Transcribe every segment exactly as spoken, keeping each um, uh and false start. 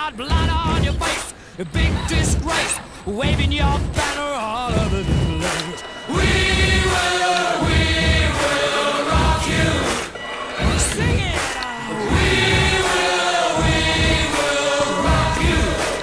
got blood on your face, a big disgrace, waving your banner all over the place. We will, we will rock you. Sing it. We will, we will rock you.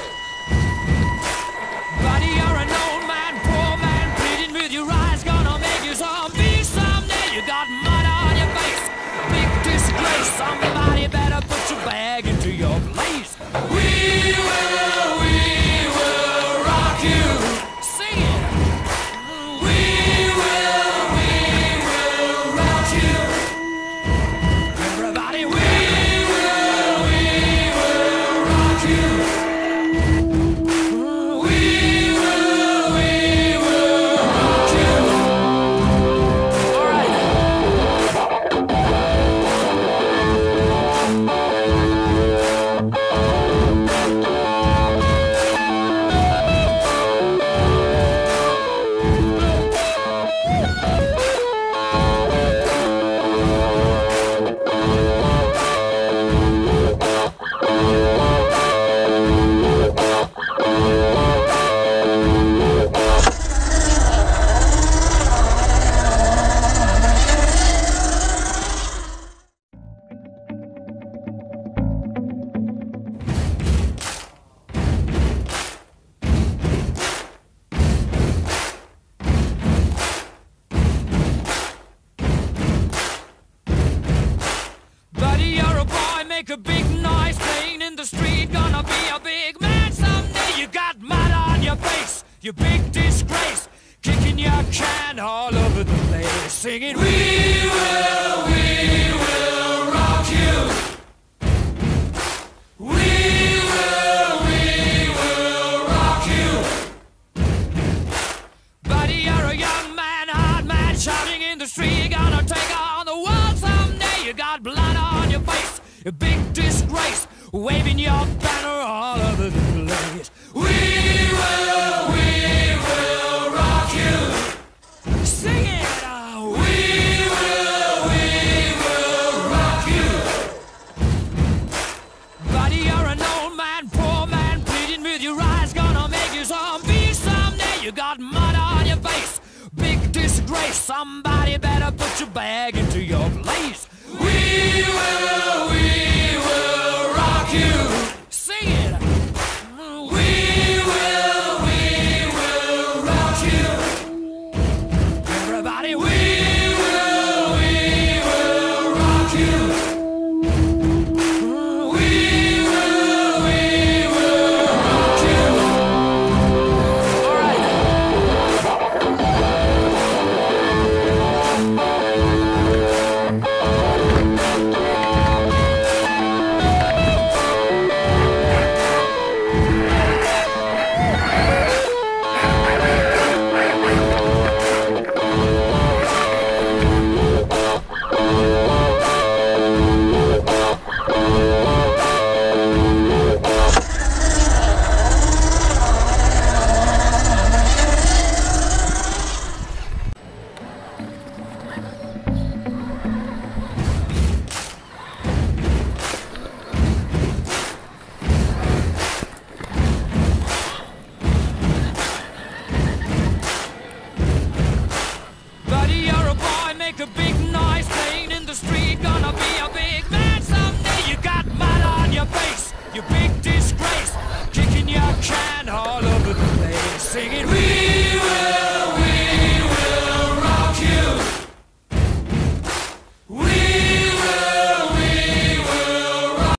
Buddy, you're an old man, poor man, pleading with your eyes, gonna make you zombie someday. You got mud on your face, big disgrace. Somebody better put your bag into your place. We will, we will rock you. Sing it. We will, we will rock you. Everybody, we will, we will rock you. We will, we will rock you. All right. Buddy, you're a boy, make a big noise, playing in the street, gonna be a big man someday. You got mud on your face, you big disgrace, kicking your can all over the place, singing, we will, we will rock you. We will, we will rock you. Buddy, you're a young man, hard man, shouting in the street, gonna take on the world someday. You got blood on your face, a big disgrace, waving your banner all over the place. We will, we will rock you. Sing it. Oh, we will, we will rock you. Buddy, you're an old man, poor man, pleading with your eyes, gonna make you zombie someday. You got mud on your face, big disgrace. Somebody better put your bag into your place. We will.